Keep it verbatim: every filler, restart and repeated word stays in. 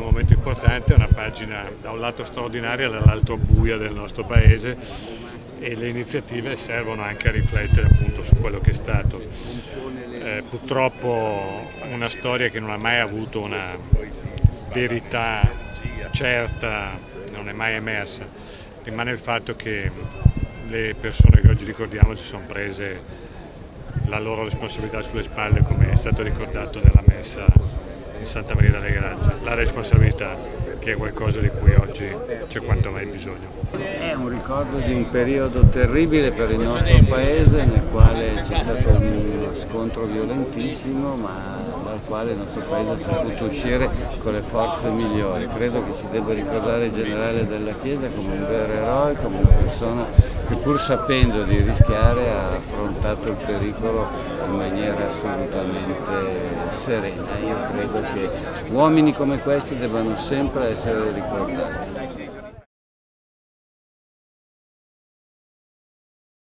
momento importante, è una pagina da un lato straordinaria e dall'altro buia del nostro paese, e le iniziative servono anche a riflettere appunto su quello che è stato. Eh, purtroppo una storia che non ha mai avuto una verità certa, non è mai emersa. Rimane il fatto che le persone che oggi ricordiamo si sono prese la loro responsabilità sulle spalle, come è stato ricordato nella messa in Santa Maria delle Grazie, la responsabilità, che è qualcosa di cui oggi c'è quanto mai bisogno. È un ricordo di un periodo terribile per il nostro paese, nel quale c'è stato uno scontro violentissimo, ma dal quale il nostro paese ha saputo uscire con le forze migliori. Credo che si debba ricordare il generale della Chiesa come un vero eroe, come una persona che, pur sapendo di rischiare, ha affrontato il pericolo in maniera assolutamente serena. Io credo che uomini come questi debbano sempre essere ricordati.